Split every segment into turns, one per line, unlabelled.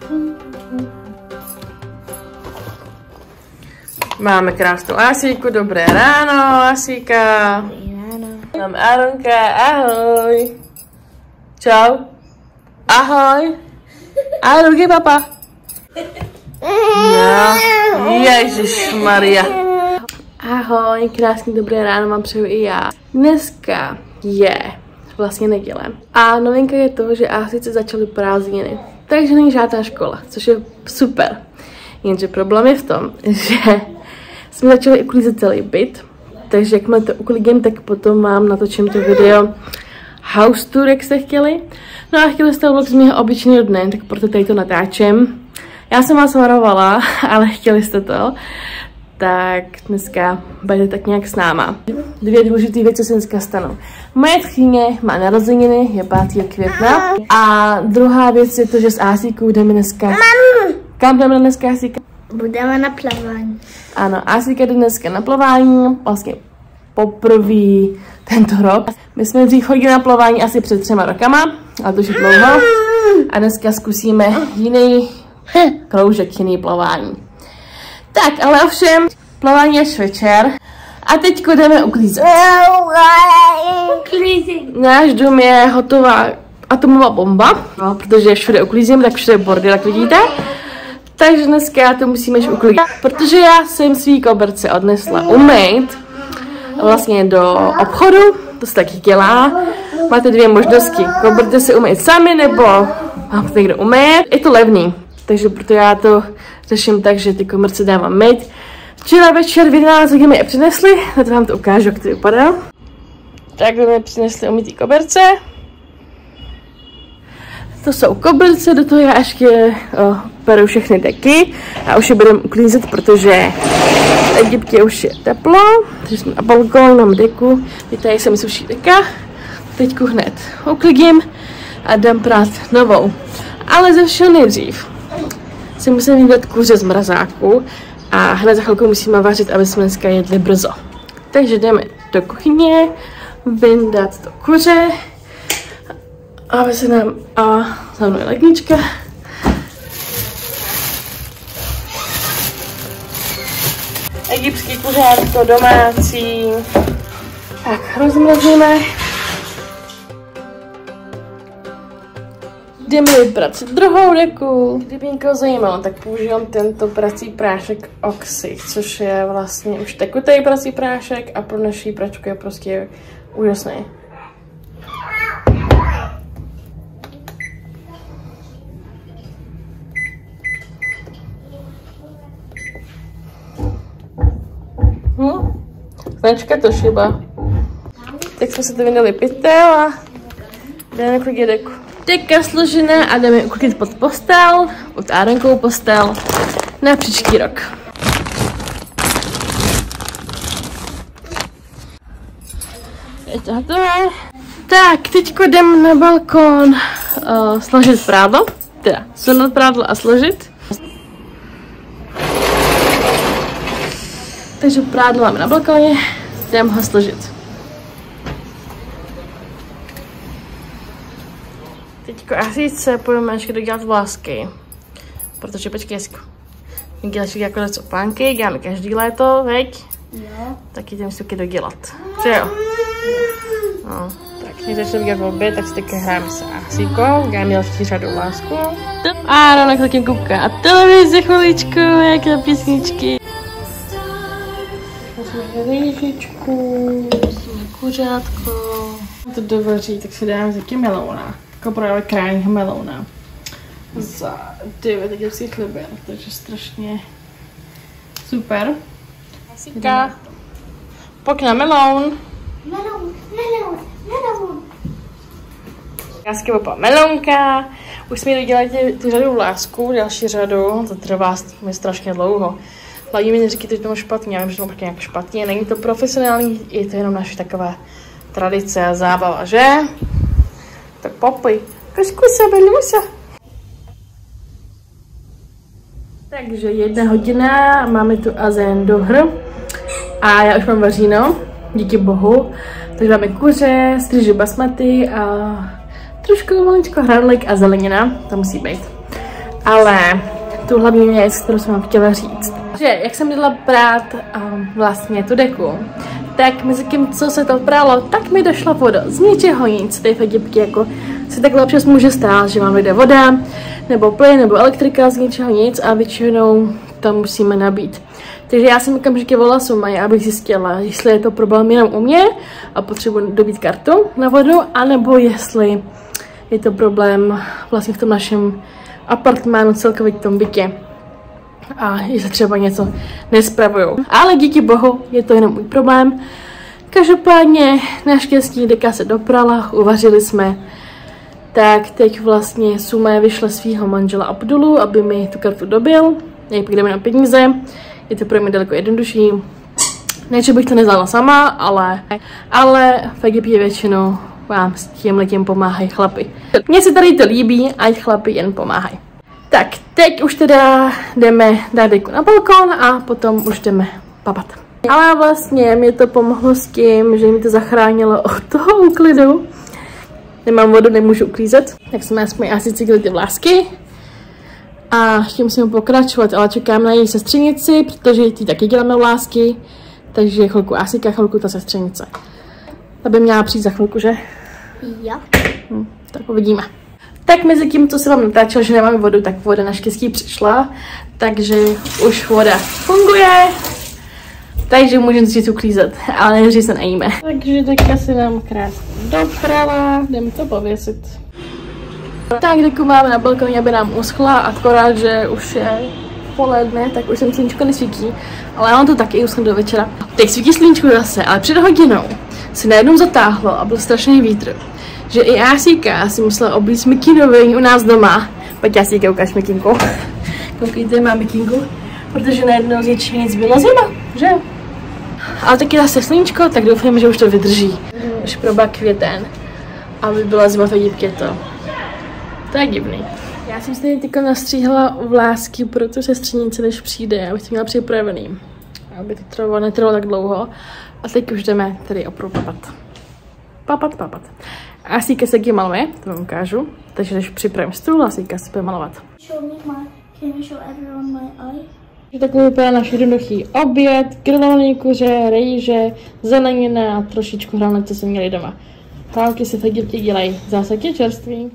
Máme krásnou Asíku, dobré ráno, Asíka.
Dobré ráno.
Mám Aronka, ahoj. Čau. Ahoj. Ahoj, papa. No, ježišmarja. Ahoj, krásný dobré ráno vám přeju i já. Dneska je vlastně neděle. A novinka je to, že Asice začaly prázdniny. Takže není žádná škola, což je super. Jenže problém je v tom, že jsme začali uklízet celý byt. Takže jakmile to uklidím, tak potom vám natočím to video house tour, jak jste chtěli. No a chtěli jste vlog z mého obyčejného dne, tak proto tady to natáčím. Já jsem vás varovala, ale chtěli jste to. Tak dneska budete tak nějak s náma. Dvě důležité věci se dneska stanou. Moje tchýně má narozeniny, je 5. května. A druhá věc je to, že s Asíkou jdeme dneska... Kam jdeme dneska, Asíka?
Budeme na plavání.
Ano, Asíka jde dneska na plavání, vlastně poprvé tento rok. My jsme dřív chodili na plavání asi před 3 rokama, ale to už je dlouho. A dneska zkusíme jiný kroužek, jiný plavání. Tak, ale ovšem, plavání až večer. A teď jdeme uklízet. Náš dům je hotová atomová bomba, no, protože všude uklízím, tak všude je bordel, jak vidíte. Takže dneska to musíme už uklidit. Protože já jsem svý koberce odnesla umýt vlastně do obchodu, to se taky dělá. Máte dvě možnosti, koberce si umýt sami, nebo vám to někdo umýt. Je to levný, takže proto já to řeším tak, že ty koberce dávám myt. Včera večer v 11 hodin mi je přinesli, na to vám to ukážu, jak to vypadá. Tak mi přinesli umytý koberce. To jsou koberce, do toho já ještě peru všechny deky a už je budeme uklízet, protože v Egyptě už je teplo, takže jsme na balkónu, mám deku, tady se mi suší deka, teďku hned uklidím a dám prát novou. Ale ze všeho nejdřív si musím vydat kuře z mrazáku a hned za chvilku musíme vařit, aby jsme dneska jedli brzo. Takže jdeme do kuchyně, vyndat to kuře, aby se nám... za mnou je lednička. Egyptský kuřátko domácí. Tak, rozmrazíme. Jdeme vyprat druhou deku. Kdyby někoho zajímalo, tak používám tento prací prášek Oxy, což je vlastně už tekutý prací prášek a pro naší pračku je prostě úžasný. Značka Toshiba. Tak jsme se to vydali pytel a jdeme uklidit deku. Deka složená a jdeme uklidit pod postel, pod Aronkovou postel na příští rok. Je to hotové. Tak, teďko jdem na balkón složit prádlo, teda sundat prádlo a složit. Takže prádlo máme na balkóně, jdeme ho složit. Teďko asi se půjdeme ještě dodělat vlásky. Protože počkej, my děláme jako něco pánky, děláme každý léto, veď? Jo. Tak jdeme si taky dodělat. Co jo? No, tak než začneme dělat oběd, tak si taky hrajeme s Asíkou, děláme další řadu vlásku. A Rona taky kouká a televizi chviličku, jaké písničky. Rýžičku, kuřátko. To dovaří, tak si dáme taky melouna. Jako právě krajního melouna. Za 9 egyptských liber, takže strašně super. Asíka, pojď na meloun. Meloun. Asíka popala melounka. Už jsme dodělali tu řadu vlásků, další řadu, to trvá mi strašně dlouho. Hlavně mi neříkejte, že to mám špatně, já vím, že to mám nějak špatně, není to profesionální, je to jenom naše taková tradice a zábava, že? Tak popij, zkus se, Belusa. Takže 1 hodina, máme tu azén do hr a já už mám vaříno, díky bohu. Takže máme kuře, stryži basmati a trošku maličko hranolek a zelenina, to musí být. Ale tu hlavní věc, kterou jsem vám chtěla říct, že jak jsem jela prát vlastně tu deku, tak mezi tím, co se to pralo, tak mi došla voda. Z ničeho nic. Tady v Egyptě jako se takhle občas může stát, že vám dojde voda, nebo plyn, nebo elektrika, z ničeho nic a většinou tam musíme nabít. Takže já jsem okamžitě volala Sumaji, abych zjistila, jestli je to problém jenom u mě a potřebuji dobít kartu na vodu, anebo jestli je to problém vlastně v tom našem apartmánu, celkově v tom bytě. A jestli třeba něco nespravujou. Ale díky bohu je to jenom můj problém. Každopádně naštěstí deka se doprala, uvařili jsme. Tak teď vlastně Sumaje vyšla svého manžela Abdulu, aby mi tu kartu dobil. Jak jdeme na peníze. Je to pro mě daleko jednodušší. Ne, že bych to nezvládla sama, ale v Egyptě většinou vám s tímhletím pomáhají chlapi. Mně se tady to líbí, ať chlapi jen pomáhají. Tak, teď už teda jdeme dát deku na balkon a potom už jdeme papat. Ale vlastně mě to pomohlo s tím, že mi to zachránilo od toho úklidu. Nemám vodu, nemůžu uklízet, tak jsme aspoň asi cítili ty vlásky. A ještě musíme pokračovat, ale čekám na její sestřenici, protože ty taky děláme vlásky. Takže chvilku Asika, chvilku ta sestřenice. Ta by měla přijít za chvilku, že?
Jo.
Tak uvidíme. Tak mezi tím, co se vám natáčelo, že nemáme vodu, tak voda naštěstí přišla. Takže už voda funguje. Takže můžeme začít uklízet, ale nejdřív se najíme. Takže teďka si nám krásně doprala, jdeme to pověsit. Tak deku máme na balkoně, aby nám uschla, akorát, že už je poledne, tak už sem sluníčko nesvítí, ale ono to taky uschne do večera. Teď svítí sluníčko zase, ale před hodinou se najednou zatáhlo a byl strašný vítr. Že i Asíka si musela oblíct mikinový u nás doma. Pojď Asíka, ukáž mikinku. Koukejte, má mikinku, protože najednou z něčeho nic byla zima, že? Ale taky zase sluníčko, tak doufám, že už to vydrží. Už probá květen, aby byla zima v Egyptě to je divný. Já jsem si teď nastříhla vlásky pro tu sestřenici, než přijde, abych to měla připravený. Aby to netrvalo tak dlouho. A teď už jdeme tady opravdu papat. Asíka se maluje, to vám ukážu. Takže když připravím stůl, Asíka se bude malovat. Takový vypadá náš jednoduchý oběd, grilovaný kuře, rejže, zelenina a trošičku hranolek, co jsme měli doma. Chálky se v Egyptě dělají zásadně čerství.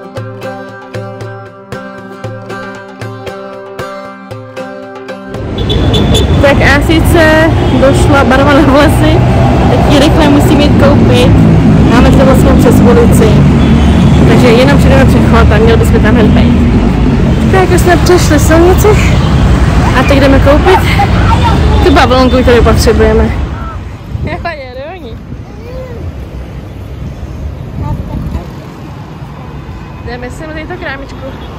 Tak Asíce došla barva na vlasy, teď ji rychle musím jít koupit. Máme to vlastně přes ulici, takže jenom přijdeme přechod a měli bychom tam hned být. Tak už jsme přešli silnici a teď jdeme koupit tu bavlnku, kterou potřebujeme. Jdeme si na této krámičku.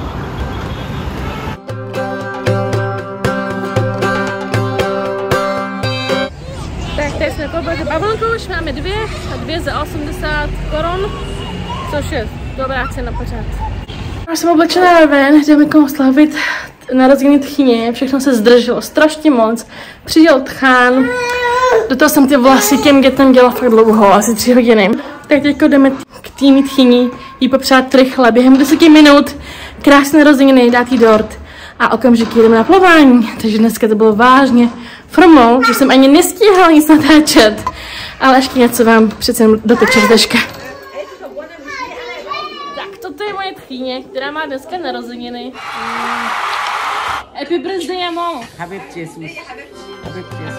Tak teď jsme koupili bavlnku, už máme dvě za 80 korun, což je dobrá cena pořád. Já jsem oblečená ven, jdeme komu slavit narozeniny tchyně, všechno se zdrželo strašně moc, přijel tchán, do toho jsem ty vlasy těm dětem dělala fakt dlouho, asi 3 hodiny. Tak teď jdeme k tými tchyni, jí popřát rychle, během 10 minut, krásné narozeniny, dát jí dort a okamžitě jdeme na plavání, takže dneska to bylo vážně formou, že jsem ani nestíhala nic natáčet, ale ještě něco vám přece doteče z deška. Tak toto je moje tchýně, která má dneska narozeniny. Happy birthday, mamo.
Habib Jesus. Habib Jesus.